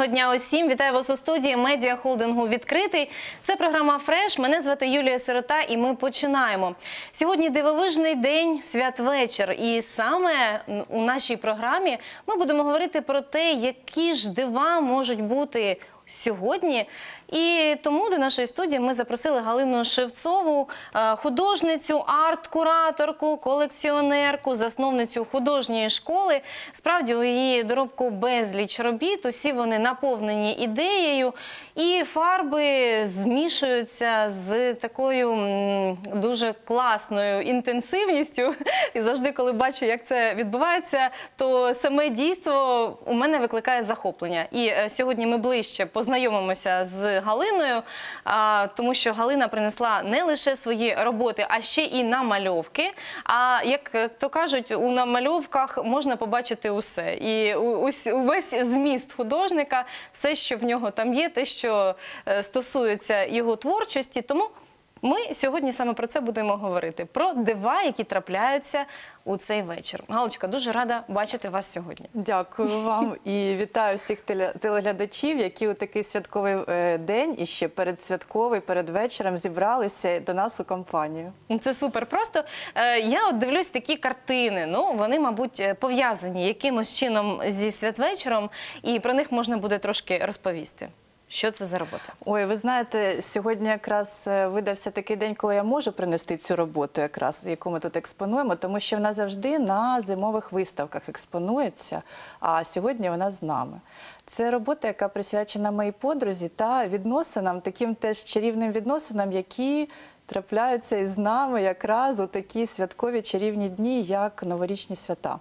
Доброго дня усім. Вітаю вас у студії медіахолдингу «Відкритий». Це програма «Фреш». Мене звати Юлія Сирота і ми починаємо. Сьогодні дивовижний день, святвечір. І саме у нашій програмі ми будемо говорити про те, які ж дива можуть бути сьогодні. І тому до нашої студії ми запросили Галину Шевцову, художницю, арт-кураторку, колекціонерку, засновницю художньої школи. Справді, у її доробку безліч робіт, усі вони наповнені ідеєю, і фарби змішуються з такою дуже класною інтенсивністю. І завжди, коли бачу, як це відбувається, то саме дійство у мене викликає захоплення. І сьогодні ми ближче познайомимося з Галиною, тому що Галина принесла не лише свої роботи, а ще і намальовки. А, як то кажуть, у намальовках можна побачити усе. І увесь зміст художника, все, що в нього там є, те, що стосується його творчості. Тому ми сьогодні саме про це будемо говорити. Про дива, які трапляються у цей вечір. Галочка, дуже рада бачити вас сьогодні. Дякую вам і вітаю всіх телеглядачів, які у такий святковий день і ще передсвятковий, перед вечором зібралися до нас у компанію. Це супер. Просто я от дивлюсь такі картини, ну вони, мабуть, пов'язані якимось чином зі святвечором, і про них можна буде трошки розповісти. Що це за робота? Ой, ви знаєте, сьогодні якраз видався такий день, коли я можу принести цю роботу, якраз, яку ми тут експонуємо, тому що вона завжди на зимових виставках експонується, а сьогодні вона з нами. Це робота, яка присвячена моїй подрузі та відносинам, таким теж чарівним відносинам, які трапляються із нами якраз у такі святкові чарівні дні, як новорічні свята.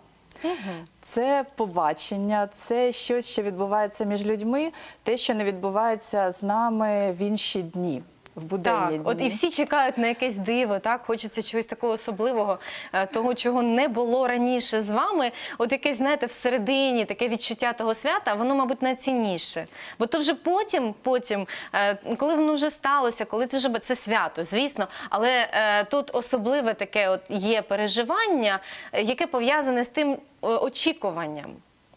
Це побачення, це щось, що відбувається між людьми, те, що не відбувається з нами в інші дні, в буденні дні. От і всі чекають на якесь диво, так? Хочеться чогось такого особливого, того, чого не було раніше з вами. От якесь, знаєте, всередині таке відчуття того свята, воно, мабуть, найцінніше. Бо то вже потім, коли воно вже сталося, коли ти вже... Це свято, звісно, але тут особливе таке от є переживання, яке пов'язане з тим очікуванням.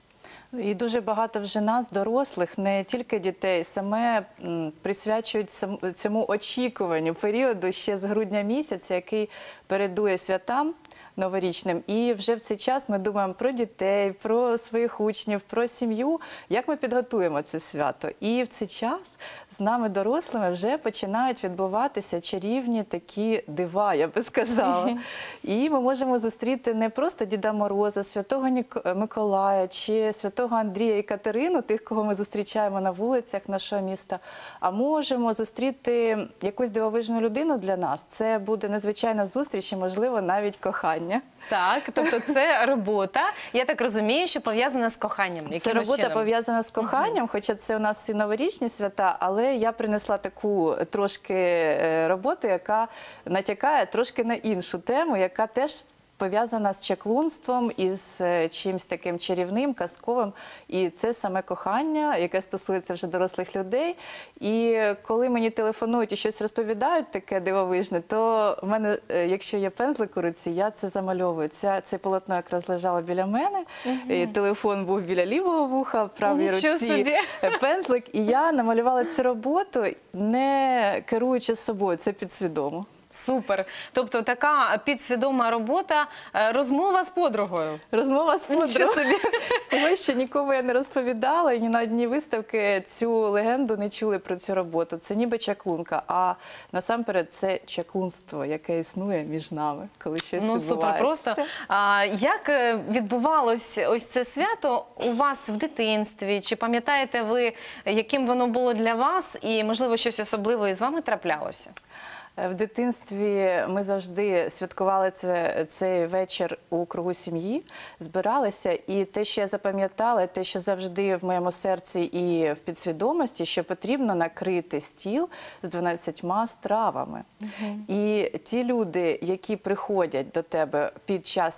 І дуже багато вже нас, дорослих, не тільки дітей, саме присвячують цьому очікуванню періоду ще з грудня місяця, який передує святам новорічним. І вже в цей час ми думаємо про дітей, про своїх учнів, про сім'ю, як ми підготуємо це свято. І в цей час з нами, дорослими, вже починають відбуватися чарівні такі дива, я би сказала. І ми можемо зустріти не просто Діда Мороза, Святого Миколая чи Святого Андрія і Катерину, тих, кого ми зустрічаємо на вулицях нашого міста, а можемо зустріти якусь дивовижну людину для нас. Це буде незвичайна зустріч і, можливо, навіть кохання. Так, тобто це робота, я так розумію, що пов'язана з коханням. Це робота пов'язана з коханням, хоча це у нас і новорічні свята, але я принесла таку трошки роботу, яка натякає трошки на іншу тему, яка теж пов'язана з чаклунством і з чимось таким чарівним, казковим. І це саме кохання, яке стосується вже дорослих людей. І коли мені телефонують і щось розповідають таке дивовижне, то в мене, якщо є пензлик у руці, я це замальовую. Це полотно якраз лежало біля мене, і телефон був біля лівого вуха, в правій руці пензлик. І я намалювала цю роботу, не керуючи собою, це підсвідомо. Супер. Тобто така підсвідома робота, розмова з подругою. Розмова з подругою. Цього ще нікому я не розповідала, і ні на одній виставці цю легенду не чули про цю роботу. Це ніби чаклунка, а насамперед це чаклунство, яке існує між нами, коли щось відбувається. Супер просто. Як відбувалось ось це свято у вас в дитинстві? Чи пам'ятаєте ви, яким воно було для вас, і, можливо, щось особливе із вами траплялося? В дитинстві ми завжди святкували цей вечір у кругу сім'ї, збиралися, і те, що я запам'ятала, те, що завжди в моєму серці і в підсвідомості, що потрібно накрити стіл з 12 стравами. І ті люди, які приходять до тебе під час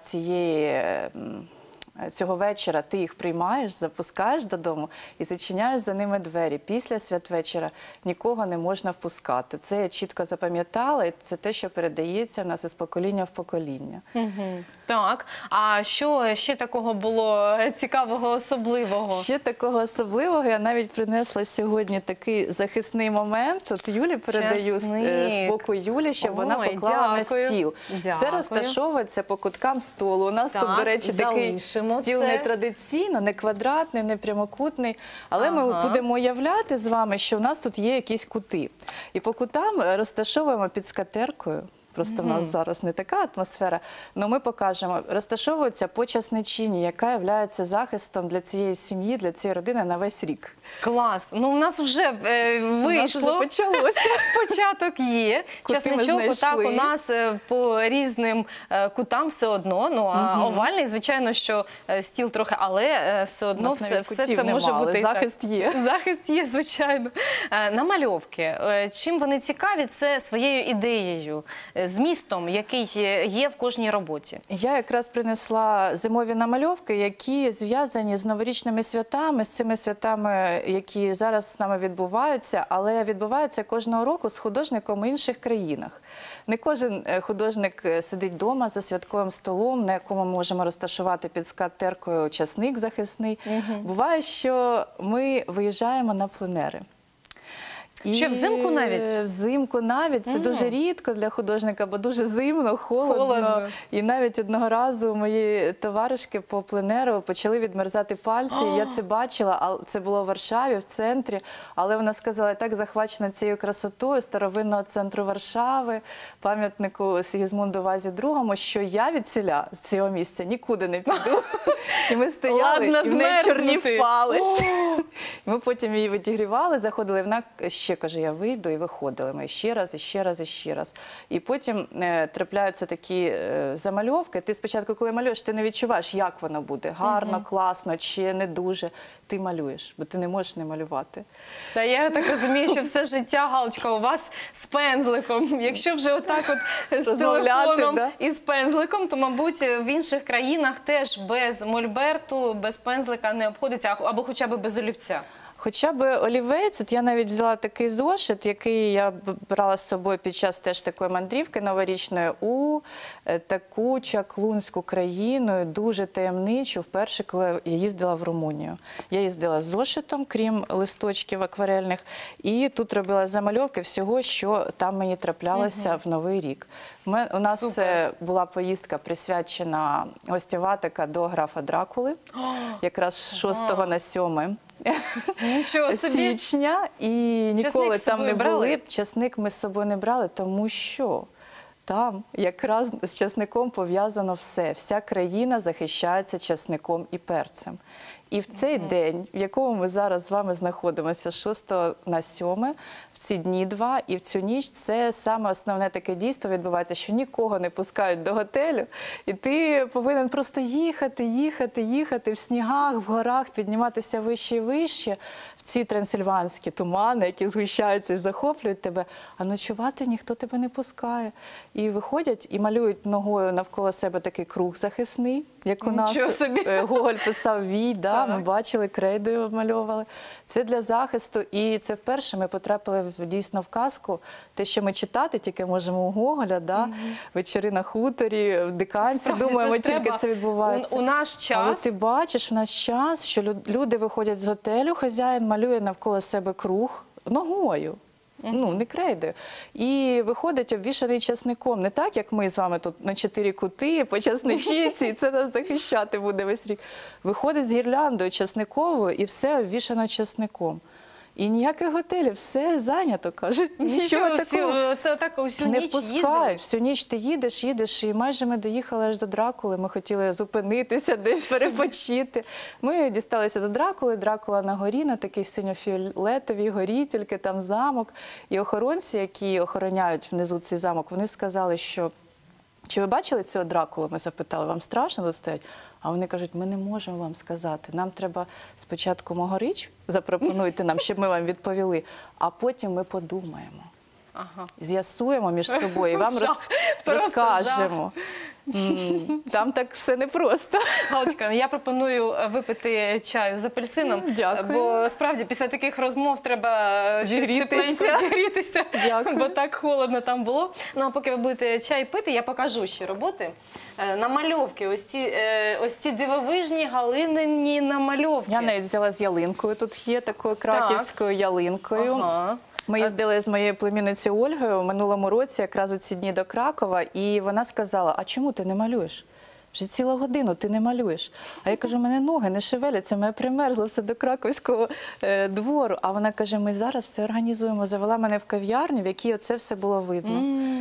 цього вечора, ти їх приймаєш, запускаєш додому і зачиняєш за ними двері. Після святвечора нікого не можна впускати. Це я чітко запам'ятала, і це те, що передається в нас із покоління в покоління. Так, а що ще такого було цікавого, особливого? Ще такого особливого я навіть принесла сьогодні такий захисний момент. От Юлі передаю Часник. з боку Юлі, щоб вона Ой, поклала дякую. на стіл. Дякую. Це розташовується по куткам столу. У нас Так, тут, до речі, такий залишимо стіл це. не традиційно, не квадратний, не прямокутний. Але ми будемо уявляти з вами, що в нас тут є якісь кути. І по кутам розташовуємо під скатеркою. Просто в нас зараз не така атмосфера, але ми покажемо. Розташовуються по часничині, яка є захистом для цієї сім'ї, для цієї родини на весь рік. Клас! Ну, у нас вже вийшло. вже почалося. Початок є. Кути ми Часничок, отак знайшли. у нас по різним кутам все одно. Ну, а овальний, звичайно, що стіл трохи, але все одно нас навіть все кутів це може нема, але бути. захист є. Захист є, звичайно. Намальовки. Чим вони цікаві? Це своєю ідеєю, змістом, який є в кожній роботі. Я якраз принесла зимові намальовки, які зв'язані з новорічними святами, з цими святами, які зараз з нами відбуваються, але відбуваються кожного року з художником в інших країнах. Не кожен художник сидить вдома за святковим столом, на якому ми можемо розташувати під скатеркою часник захисний. Буває, що ми виїжджаємо на пленери. Що, взимку навіть? Взимку навіть. Це дуже рідко для художника, бо дуже зимно, холодно. І навіть одного разу мої товаришки по пленеру почали відмерзати пальці. Я це бачила, а це було в Варшаві, в центрі. Але вона сказала, я так захвачена цією красотою старовинного центру Варшави, пам'ятнику Сигізмунду Вазі II, що я відсіля з цього місця нікуди не піду. І ми стояли, і в неї чорнів палець. Ми потім її відігрівали, заходили, і вона ще каже, я вийду, і виходили ми ще раз, і ще раз, і ще раз. І потім трапляються такі замальовки. Ти спочатку, коли малюєш, ти не відчуваєш, як воно буде, гарно, класно чи не дуже. Ти малюєш, бо ти не можеш не малювати. Та я так розумію, що все життя, Галочка, у вас з пензликом. Якщо вже отак от з телефоном і з пензликом, то, мабуть, в інших країнах теж без мольберту, без пензлика не обходиться, або хоча б без олівця. Хоча б олівець, от я навіть взяла такий зошит, який я брала з собою під час теж такої мандрівки новорічної у таку чаклунську країну, дуже таємничу, вперше, коли я їздила в Румунію. Я їздила з зошитом, крім листочків акварельних, і тут робила замальовки всього, що там мені траплялося в Новий рік. У нас була поїздка присвячена гостєватика до графа Дракули, якраз з 6 на 7 січня, і ніколи там не були. Часник ми з собою не брали, тому що там якраз з часником пов'язано все. Вся країна захищається часником і перцем. І в цей день, в якому ми зараз з вами знаходимося, з 6 на 7, в ці дні два і в цю ніч, це саме основне таке дійство відбувається, що нікого не пускають до готелю, і ти повинен просто їхати в снігах, в горах, підніматися вище і вище, в ці трансильванські тумани, які згущаються і захоплюють тебе, а ночувати ніхто тебе не пускає. І виходять і малюють ногою навколо себе такий круг захисний, як у нас Гоголь писав «Вій», ми бачили, крейдою обмальовували. Це для захисту, і це вперше ми потрапили дійсно в казку. Те, що ми читати тільки можемо у Гоголя, вечори на хуторі, в диканці, думаємо, тільки це відбувається. У наш час. Але ти бачиш в наш час, що люди виходять з готелю, хазяїн малює навколо себе круг ногою. Не крейдою. І виходить обвішаний часником. Не так, як ми з вами тут на 4 кути по часничці, і це нас захищати буде весь рік. Виходить з гірляндою часниковою, і все обвішано часником. І ніяких готелів, все зайнято, кажуть. Нічого такого. Це отак усю не ніч впускають. Всю ніч ти їдеш, і майже ми доїхали аж до Дракули. Ми хотіли зупинитися, десь перепочити. Ми дісталися до Дракули. Дракула на горі, на такій синьо-фіолетовій горі, тільки там замок. І охоронці, які охороняють внизу цей замок, вони сказали, що чи ви бачили цього Дракулу? Ми запитали, вам страшно тут стоять? А вони кажуть, ми не можемо вам сказати. Нам треба спочатку могорич, запропонуйте нам, щоб ми вам відповіли, а потім ми подумаємо. З'ясуємо між собою і вам розкажемо. Там так все непросто. Галочка, я пропоную випити чаю з апельсином. Дякую. Бо справді після таких розмов треба щось Зігрітися. тепленьке зігрітися. Дякую. Бо так холодно там було. Ну а поки ви будете чай пити, я покажу ще роботи. Намальовки, ось ці дивовижні галинині намальовки. Я навіть взяла з ялинкою, тут є такою краківською ялинкою. Ага. Ми їздили з моєю племінницею Ольгою в минулому році, якраз у ці дні до Кракова, і вона сказала, а чому ти не малюєш? Вже цілу годину ти не малюєш. А я кажу, мене ноги не шевеляться, мене примерзло все до краковського двору. А вона каже, ми зараз все організуємо. Завела мене в кав'ярню, в якій оце все було видно.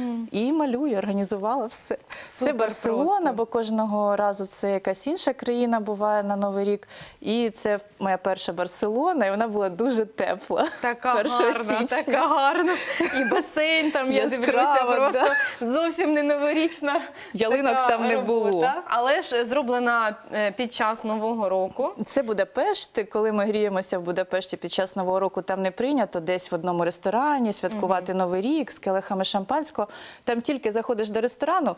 І малюю, організувала все. Це Барселона, просто. бо кожного разу це якась інша країна буває на Новий рік. І це моя перша Барселона, і вона була дуже тепла. Така 1 гарна, січня. така гарна. І басейн там, я Яскрава, дивлюся, просто зовсім не новорічна. Ялинок така там не робота. було. Але ж зроблена під час Нового року. Це Будапешт. Коли ми гріємося в Будапешті під час Нового року, там не прийнято десь в одному ресторані святкувати Новий рік з келихами шампанського. Там тільки заходиш до ресторану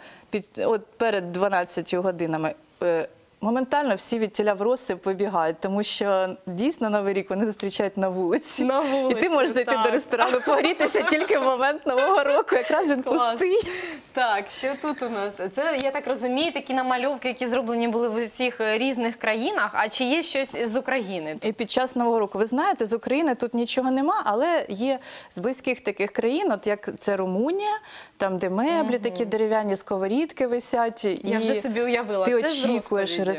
перед 12 годинами. Моментально всі від тіля в розсип вибігають, тому що дійсно Новий рік вони зустрічають на вулиці. На вулиці, І ти можеш зайти так. до ресторану, погрітися тільки в момент Нового року. Якраз він Клас. пустий. Так, що тут у нас? Це, я так розумію, такі намальовки, які зроблені були в усіх різних країнах. А чи є щось з України? І під час Нового року, ви знаєте, з України тут нічого нема, але є з близьких таких країн, от як це Румунія, там де меблі, такі дерев'яні сковорідки висять. Я вже собі уявила. Ти Це з очікуєш розповіді.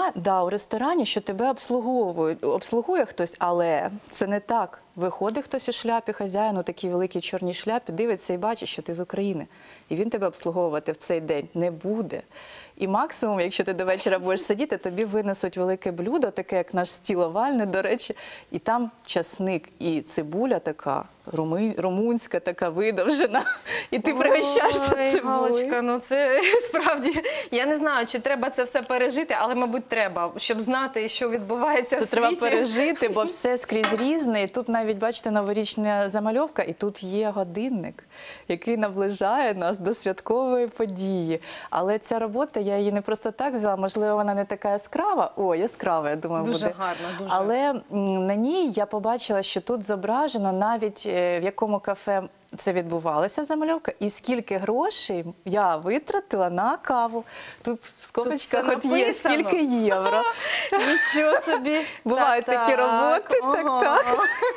у ресторані, що тебе обслуговують. Обслугує хтось, але це не так. Виходить хтось у шляпі, хазяїн, у такій великій чорній шляпі, дивиться і бачить, що ти з України. І він тебе обслуговувати в цей день не буде. І максимум, якщо ти до вечора будеш сидіти, тобі винесуть велике блюдо, таке як наш стіл овальний, до речі, і там часник і цибуля така, румунська, така видовжена, і ти пригощаєшся Ой, цибулею. Галочка, ну це справді, я не знаю, чи треба це все пережити, але, мабуть, треба, щоб знати, що відбувається Це в світі. треба пережити, бо все скрізь різне. І тут навіть, бачите, новорічна замальовка, і тут є годинник, який наближає нас до святкової події. Але ця робота, я її не просто так взяла, можливо, вона не така яскрава. О, яскрава, я думаю, Дуже буде. гарно, дуже. Але на ній я побачила, що тут зображено навіть в якому кафе це відбувалася замальовка, і скільки грошей я витратила на каву. Тут в скобочках все от є, написано. скільки євро. Нічого собі. Бувають такі роботи, так.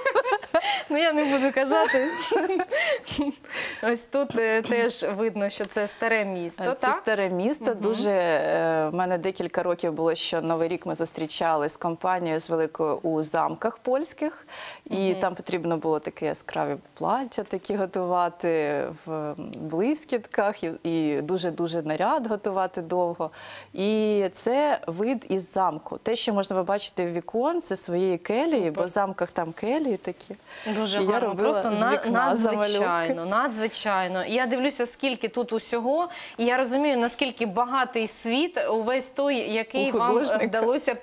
Ну, я не буду казати. Ось тут теж видно, що це старе місто, Це так? старе місто. Дуже в мене декілька років було, що Новий рік ми зустрічали з компанією з великою у замках польських, і там потрібно було таке яскраві плаття такі готувати в блискітках, і дуже-дуже наряд готувати довго. І це вид із замку. Те, що можна побачити в віконце своєї келії, бо в замках там келії такі. Дуже І я гарно, робила просто з вікна замальовки. надзвичайно. І я дивлюся, скільки тут усього, і я розумію, наскільки багатий світ, увесь той, який У вам художника. вдалося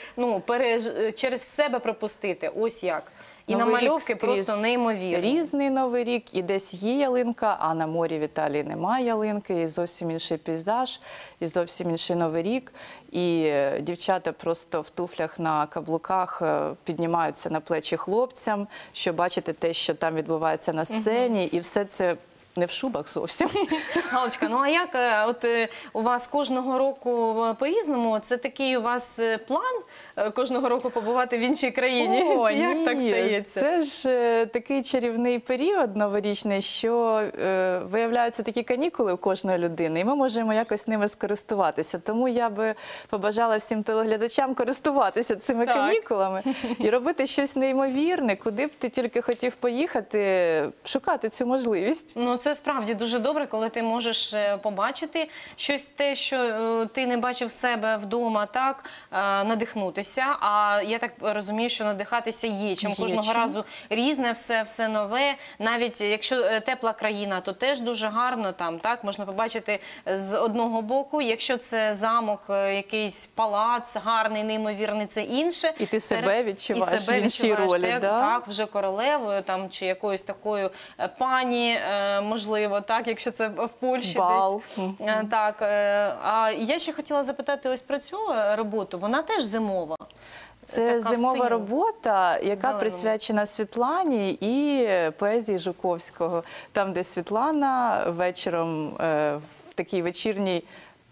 через себе пропустити. Ось як. І Новий намальовки рік просто скрізь неймовірні. Різний Новий рік, і десь є ялинка, а на морі в Італії немає ялинки, і зовсім інший пейзаж, і зовсім інший Новий рік. І дівчата просто в туфлях на каблуках піднімаються на плечі хлопцям, щоб бачити те, що там відбувається на сцені, і все це не в шубах зовсім. Галочка, ну а як у вас кожного року по-різному? Це такий у вас план кожного року побувати в іншій країні? Чи як так стається? Це ж такий чарівний період новорічний, що виявляються такі канікули у кожної людини, і ми можемо якось ними скористуватися. Тому я би побажала всім телеглядачам користуватися цими канікулами і робити щось неймовірне, куди б ти тільки хотів поїхати, шукати цю можливість. Ну, це справді дуже добре, коли ти можеш побачити щось те, що ти не бачив в себе вдома, так, надихнутися. А я так розумію, що надихатися є чим. Кожного разу різне все нове. Навіть якщо тепла країна, то теж дуже гарно там, так, можна побачити з одного боку. Якщо це замок, якийсь палац гарний, неймовірний, це інше. І ти себе відчуваєш в іншій ролі, так, вже королевою там, чи якоюсь такою пані можливо, так, якщо це в Польщі Бал. десь. Так, а я ще хотіла запитати ось про цю роботу. Вона теж зимова. Це Така в зимова синьому. робота, яка Зеленому. присвячена Світлані і поезії Жуковського. Там, де Світлана вечором в такій вечірній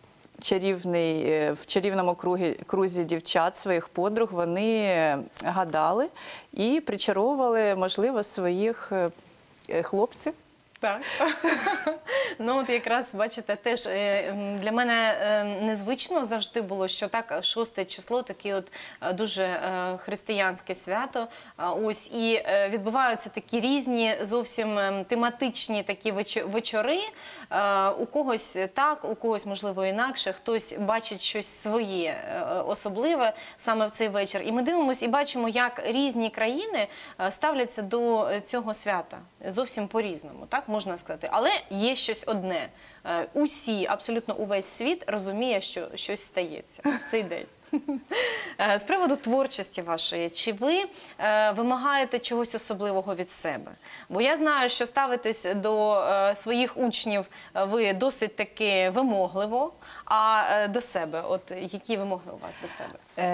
в чарівному крузі дівчат, своїх подруг, вони гадали і причаровували, можливо, своїх хлопців. Так. Ну, от якраз, бачите, теж для мене незвично завжди було, що так, 6 число, таке от дуже християнське свято. Ось, і відбуваються такі різні, зовсім тематичні такі вечори. У когось так, у когось, можливо, інакше. Хтось бачить щось своє, особливе саме в цей вечір. І ми дивимося і бачимо, як різні країни ставляться до цього свята. Зовсім по-різному, так можна сказати. Але є щось одне. Усі, абсолютно увесь світ розуміє, що щось стається в цей день. З приводу творчості вашої, чи ви вимагаєте чогось особливого від себе? Бо я знаю, що ставитесь до своїх учнів ви досить таки вимогливо, а до себе, от які вимоги у вас до себе?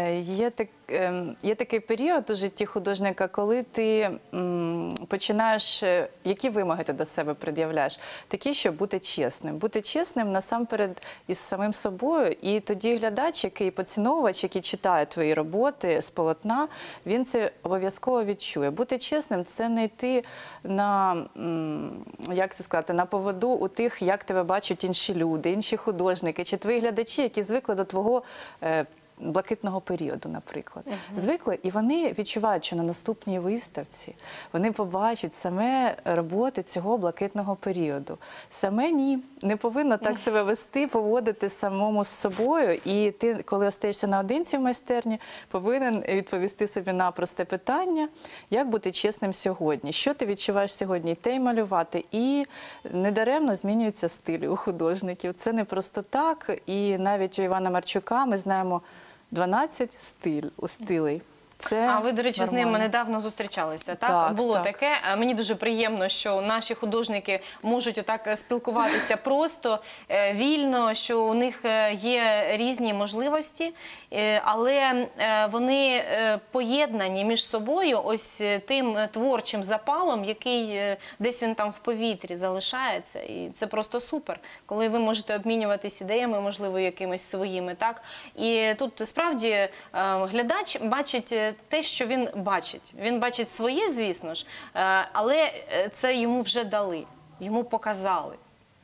Є такий період у житті художника, коли ти починаєш, які вимоги ти до себе пред'являєш? Такі, щоб бути чесним. Бути чесним насамперед із самим собою, і тоді глядач, який поціновувач, який читає твої роботи з полотна, він це обов'язково відчує. Бути чесним – це не йти на, як це сказати, на поводу у тих, як тебе бачать інші люди, інші художники, чи твої глядачі, які звикли до твого блакитного періоду, наприклад. Звикли, і вони відчувають, що на наступній виставці вони побачать саме роботи цього блакитного періоду. Саме ні. Не повинно так себе вести, поводити самому з собою. І ти, коли остаєшся наодинці в майстерні, повинен відповісти собі на просте питання, як бути чесним сьогодні. Що ти відчуваєш сьогодні? Те й малювати. І недаремно змінюються стилі у художників. Це не просто так. І навіть у Івана Марчука ми знаємо 12 стилей. А ви, до речі, з ними недавно зустрічалися, так? Так, Було так. таке. Мені дуже приємно, що наші художники можуть отак спілкуватися просто, вільно, що у них є різні можливості, але вони поєднані між собою ось тим творчим запалом, який десь він там в повітрі залишається. І це просто супер, коли ви можете обмінюватись ідеями, можливо, якимись своїми, так? І тут справді глядач бачить те, що він бачить. Він бачить своє, звісно ж, але це йому вже дали, йому показали.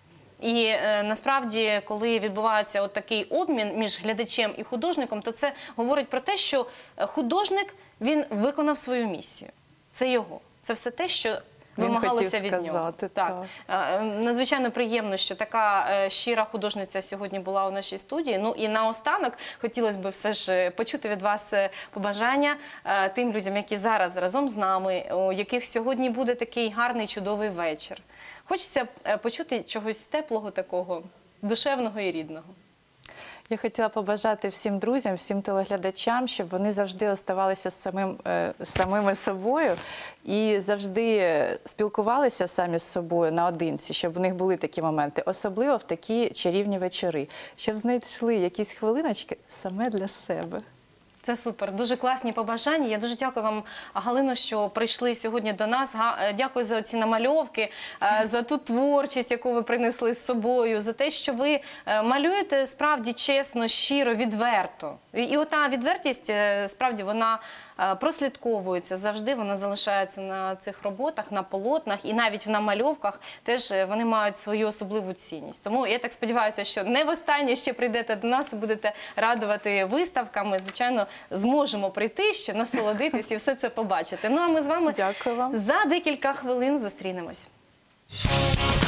І насправді, коли відбувається от такий обмін між глядачем і художником, то це говорить про те, що художник, він виконав свою місію. Це його. Це все те, що вимагалося від нього. Так. Надзвичайно приємно, що така щира художниця сьогодні була у нашій студії. Ну і наостанок хотілося б все ж почути від вас побажання тим людям, які зараз разом з нами, у яких сьогодні буде такий гарний, чудовий вечір. Хочеться почути чогось теплого такого, душевного і рідного. Я хотіла побажати всім друзям, всім телеглядачам, щоб вони завжди оставалися самими собою і завжди спілкувалися самі з собою наодинці, щоб у них були такі моменти, особливо в такі чарівні вечори, щоб знайшли якісь хвилиночки саме для себе. Це супер, дуже класні побажання. Я дуже дякую вам, Галино, що прийшли сьогодні до нас. Дякую за ці намальовки, за ту творчість, яку ви принесли з собою, за те, що ви малюєте справді чесно, щиро, відверто. І ота відвертість, справді, вона прослідковується завжди, вона залишається на цих роботах, на полотнах і навіть в намальовках теж вони мають свою особливу цінність. Тому я так сподіваюся, що не востаннє ще прийдете до нас і будете радувати виставками. Звичайно, зможемо прийти ще, насолодитись і все це побачити. Ну а ми з вами Дякую вам. за декілька хвилин зустрінемось.